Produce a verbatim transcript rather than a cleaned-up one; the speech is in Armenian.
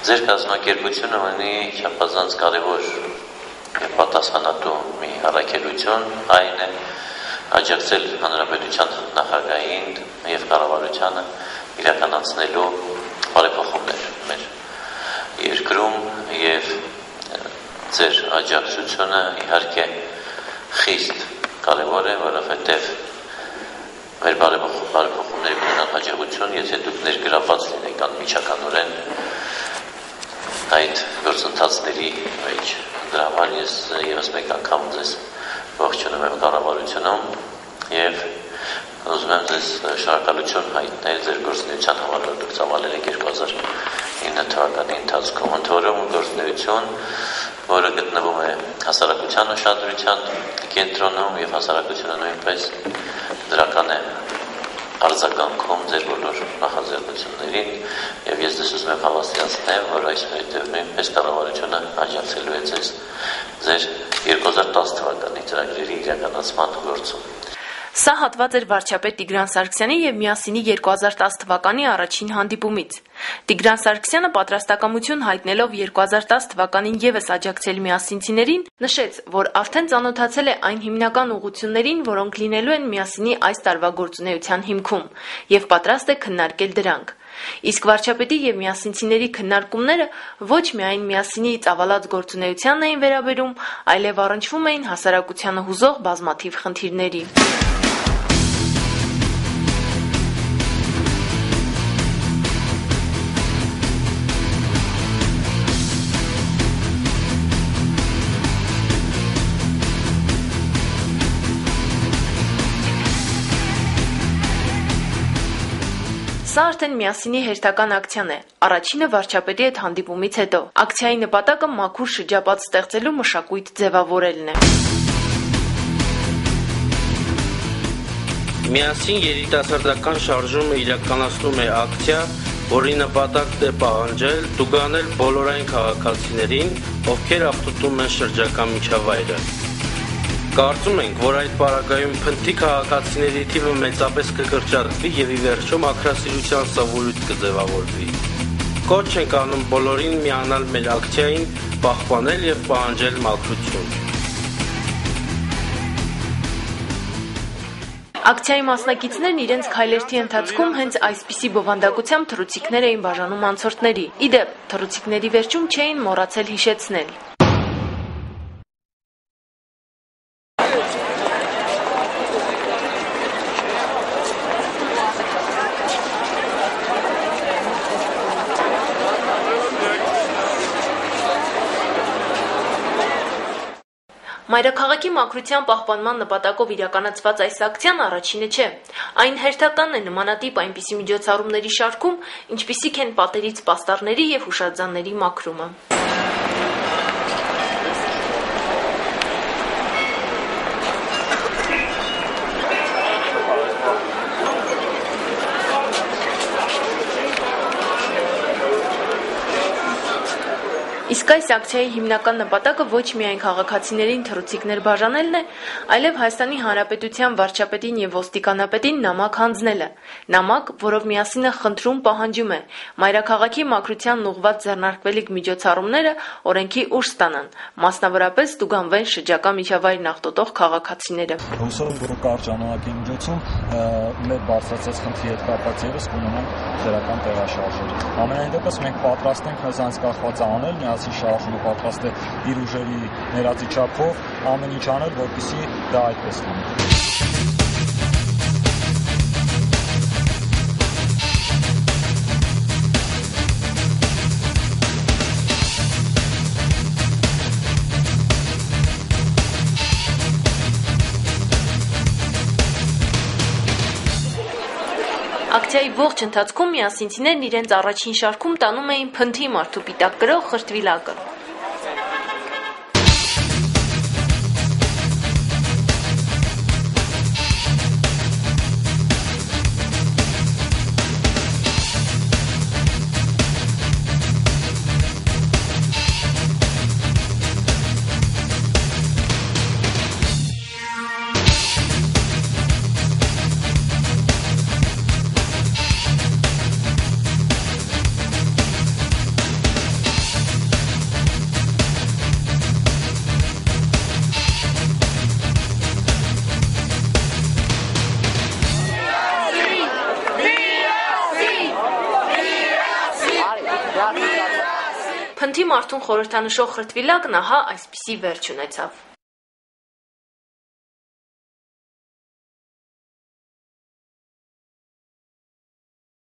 Ձեր կազմակերպությունը ունի չափազանց կարևոր եւ պատասխանատու մի առաքելություն, այն է աջակցել հանրապետության նախագահին եւ կառավարությանը իրականացնելու բարեփոխումներ մեր երկրում եւ ձեր աջակցությունը իհարկե խիստ կարևոր է, որովհետեւ մեր բարեփոխումների ունենալ հաջողություն, եթե դուք ներգրավված լինեք անմիջականորեն այդ գործընթացների մեջ, դրա համար ես ևս մեկ անգամ ձեզ ողջունում եմ կառավարությունում եւ ուզում եմ ձեզ շնորհակալություն հայտնել ձեր գործունեության համար, որ դուք ծավալել եք երկու հազար ինը թվականի ընթացքում, ընդ որում գործունեություն, որը գտնվում է հասարակության ուշադրության կենտրոնում եւ հասարակությունը նույնպես դրական է արձագանքում ձեր բոլոր նախաձեռնություններին եւ ես դες ուզում եմ հավաստիացնել, որ այս հետեւ նույնպես կառավարությունը աջակցելու է ձեզ ձեր երկու հազար տասը թվականի ծրագրերի իրականացման գործում։ Սա հատված էր վարչապետ Տիգրան Սարգսյանի եւ Միասինի երկու հազար տասը թվականի առաջին հանդիպումից։ Տիգրան Սարգսյանը պատրաստակամություն հայտնելով երկու հազար տասը թվականին եւս աջակցել միասինցիներին, նշեց, որ արդեն ծանոթացել է այն հիմնական ուղղություններին, որոնք լինելու են Միասինի այս տարվա գործունեության հիմքում, եւ պատրաստ է քննարկել դրանք։ Իսկ վարչապետի եւ միասինցիների քննարկումները ոչ միայն Միասինի ծավալած գործունեությանն էին վերաբերում, այլև առնչվում էին հասարակությանը հուզող բազմաթիվ խնդիրների։ Սա արդեն Միասինի հերթական ակցիան է, առաջինը վարչապետի հետ հանդիպումից հետո։ Ակցիայի նպատակը մաքուր շրջապատ ստեղծելու մշակույթ ձևավորելն է։ Միասին երիտասարդական շարժումը իրականացնում է ակցիա, որի նպատակն է պահանջել տուգանել բոլորային քաղաքացիներին, ովքեր ապտտում են շրջակա միջավայրը։ Կարծում ենք, որ այդ պարագայում փնթի քաղաքացիների թիվը մեծապես կկրճատվի եւ ի վերջո մաքրասիրության սովորույթ կձևավորվի։ Կոչ ենք անում բոլորին միանալ մեր ակցիային, պահպանել եւ պահանջել մաքրություն։ Ակցիայի մասնակիցներն իրենց քայլերթի ընթացքում հենց այսպիսի բովանդակությամբ թռուցիկներ էին բաժանում անցորդների։ Ի դեպ, թռուցիկների վերջում չէին մոռացել հիշեցնել։ Մայրաքաղաքի մաքրության պահպանման նպատակով իրականացված այս ակցիան առաջինը չէ։ Այն հերթականն է նմանատիպ այնպիսի միջոցառումների շարքում, ինչպիսիք են պատերից պաստառների եւ հուշարձանների մաքրումը։ Իսկ այս ակցիայի հիմնական նպատակը ոչ միայն քաղաքացիներին թռուցիկներ բաժանելն է, այլև Հայաստանի Հանրապետության վարչապետին եւ ոստիկանապետին նամակ հանձնելը։ Նամակ, որով Միասինը խնդրում պահանջում է մայրաքաղաքի մաքրությանն ուղղված ձեռնարկվելիք միջոցառումները օրենքի ուժ ստանան, մասնավորապես տուգանվեն շրջակա միջավայրն աղտոտող քաղաքացիները։ Հուսով եմ, որ կարճ ժամանակի միջոցում մեր բարձրացած խնդրի հետ կապված ևս կունենանք դրական տեղաշարժեր։ Ամենայն դեպս մենք պատրաստ ենք մեզանից կախված անել, միասին շարժումը պատրաստ է իր ուժերի ներածի չափով ամեն ինչ անել, որպեսզի դա այդպես լինի։ Ակցիայի ողջ ընթացքում միասինցիներն իրենց առաջին շարքում տանում էին փնթի մարդու պիտակ կրող խրտվիլակը։ մարդուն խորհրդանշող խրտվիլակն ահա այսպիսի վերջ ունեցավ։